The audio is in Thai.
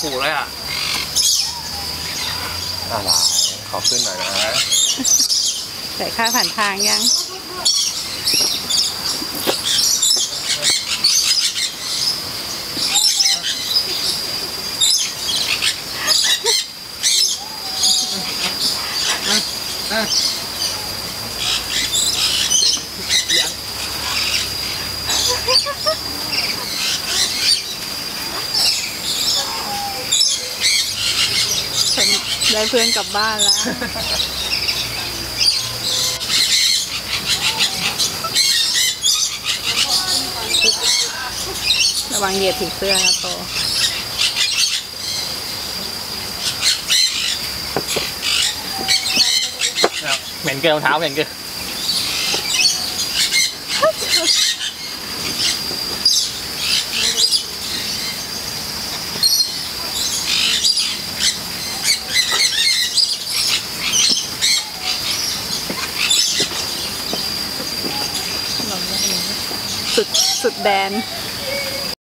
ขู่เลยอ่ะอะไรขอขึ้นหน่อยนะใส่ค่าผ่านทางยังได้เพื่อนกลับบ้านแล้วระวังเหยียบผีเสื้อนะโตเหม็นเกินรองเท้าเหม็นเกินสุดแดน